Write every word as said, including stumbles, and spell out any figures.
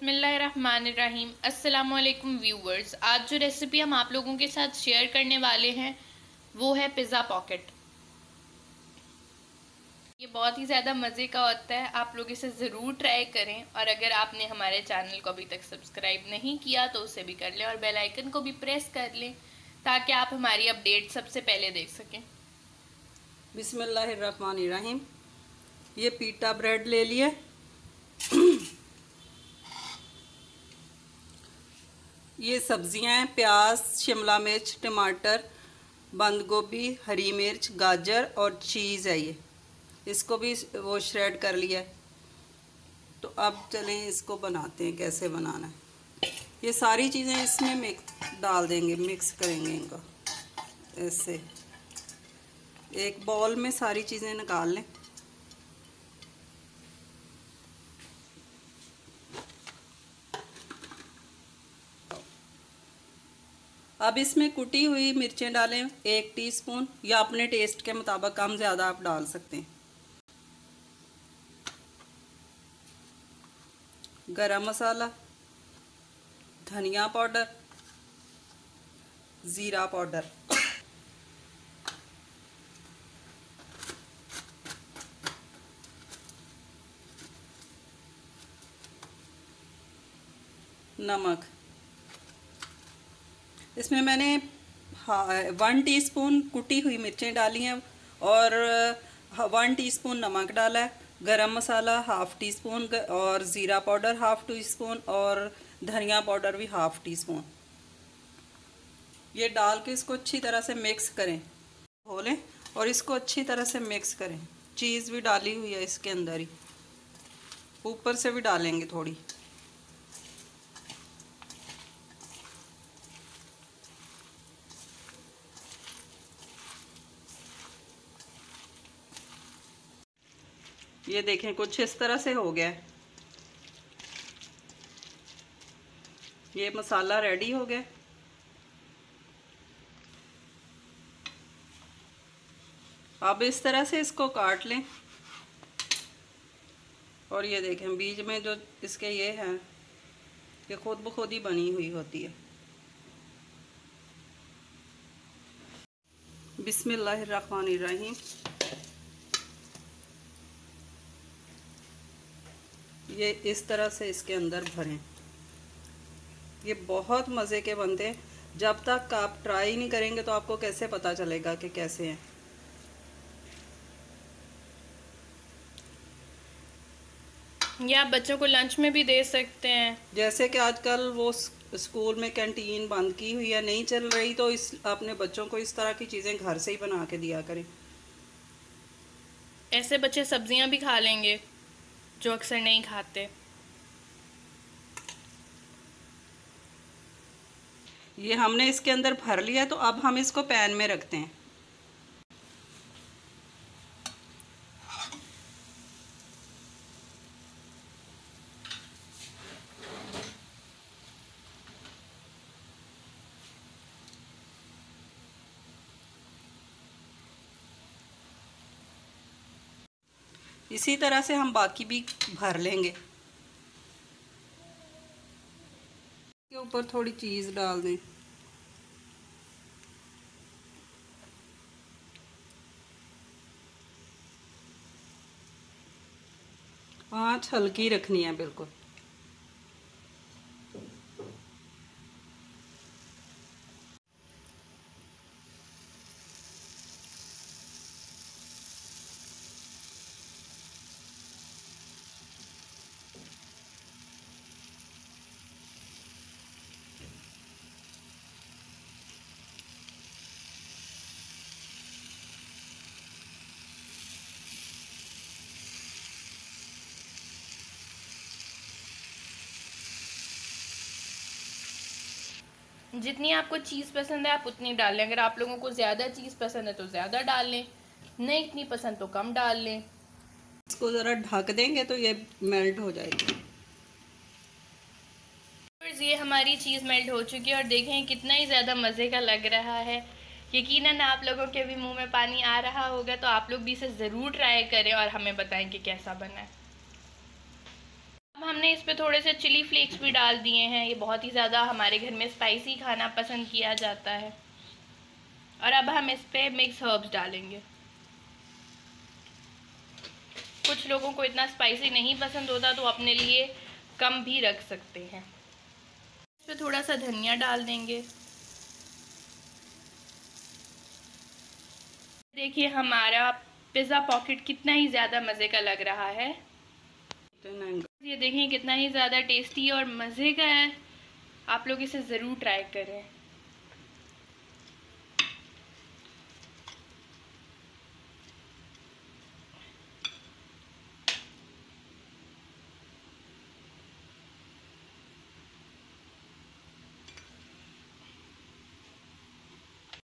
बिस्मिल्लाहिर्रहमानिर्रहीम। अस्सलामुअलैकुम व्यूवर्स। आज जो रेसिपी हम आप लोगों के साथ शेयर करने वाले हैं वो है पिज़्ज़ा पॉकेट। ये बहुत ही ज़्यादा मज़े का होता है, आप लोग इसे ज़रूर ट्राई करें। और अगर आपने हमारे चैनल को अभी तक सब्सक्राइब नहीं किया तो उसे भी कर लें और बेल आइकन को भी प्रेस कर लें ताकि आप हमारी अपडेट सबसे पहले देख सकें। बिस्मिल्लाहिर्रहमानिर्रहीम। ये पीटा ब्रेड ले लिए, ये सब्जियां हैं, प्याज, शिमला मिर्च, टमाटर, बंद गोभी, हरी मिर्च, गाजर और चीज़ है। ये इसको भी वो श्रेड कर लिया है। तो अब चलें इसको बनाते हैं, कैसे बनाना है। ये सारी चीज़ें इसमें मिक्स डाल देंगे, मिक्स करेंगे इनको ऐसे। एक बाउल में सारी चीज़ें निकाल लें। अब इसमें कुटी हुई मिर्चें डालें एक टीस्पून, या अपने टेस्ट के मुताबिक कम ज़्यादा आप डाल सकते हैं। गरम मसाला, धनिया पाउडर, ज़ीरा पाउडर, नमक। इसमें मैंने वन टीस्पून कुटी हुई मिर्चें डाली हैं और वन टीस्पून नमक डाला है। गरम मसाला हाफ़ टी स्पून और ज़ीरा पाउडर हाफ़ टी स्पून और धनिया पाउडर भी हाफ़ टी स्पून। ये डाल के इसको अच्छी तरह से मिक्स करें, खोलें और इसको अच्छी तरह से मिक्स करें। चीज़ भी डाली हुई है इसके अंदर ही, ऊपर से भी डालेंगे थोड़ी। ये देखें कुछ इस तरह से हो गया है। ये मसाला रेडी हो गया। अब इस तरह से इसको काट लें और ये देखें बीच में जो इसके ये हैं, ये खुद ब खुद ही बनी हुई होती है। बिस्मिल्लाहिर्रहमानिर्रहीम। ये इस तरह से इसके अंदर भरें। ये बहुत मज़े के बनते हैं। जब तक आप ट्राई नहीं करेंगे तो आपको कैसे पता चलेगा कि कैसे हैं। ये आप बच्चों को लंच में भी दे सकते हैं। जैसे कि आजकल वो स्कूल में कैंटीन बंद की हुई है, नहीं चल रही, तो इस अपने बच्चों को इस तरह की चीज़ें घर से ही बना के दिया करें। ऐसे बच्चे सब्जियां भी खा लेंगे जो अक्सर नहीं खाते। ये हमने इसके अंदर भर लिया, तो अब हम इसको पैन में रखते हैं। इसी तरह से हम बाकी भी भर लेंगे। इसके ऊपर थोड़ी चीज़ डाल दें। आँच हल्की रखनी है बिल्कुल। जितनी आपको चीज़ पसंद है आप उतनी डाल लें। अगर आप लोगों को ज़्यादा चीज़ पसंद है तो ज़्यादा डाल लें, नहीं इतनी पसंद तो कम डाल लें। इसको ज़रा ढक देंगे तो ये मेल्ट हो जाएगी। ये हमारी चीज़ मेल्ट हो चुकी है और देखें कितना ही ज़्यादा मज़े का लग रहा है। यकीनन आप लोगों के भी मुंह में पानी आ रहा होगा, तो आप लोग भी इसे ज़रूर ट्राई करें और हमें बताएं कि कैसा बना है। हमने इस पे थोड़े से चिली फ्लेक्स भी डाल दिए हैं। ये बहुत ही ज़्यादा हमारे घर में स्पाइसी खाना पसंद किया जाता है। और अब हम इस पे मिक्स हर्ब्स डालेंगे। कुछ लोगों को इतना स्पाइसी नहीं पसंद होता तो अपने लिए कम भी रख सकते हैं। इस पे थोड़ा सा धनिया डाल देंगे। देखिए हमारा पिज़्ज़ा पॉकेट कितना ही ज़्यादा मज़े का लग रहा है। ये देखें कितना ही ज़्यादा टेस्टी और मज़े का है। आप लोग इसे ज़रूर ट्राई करें।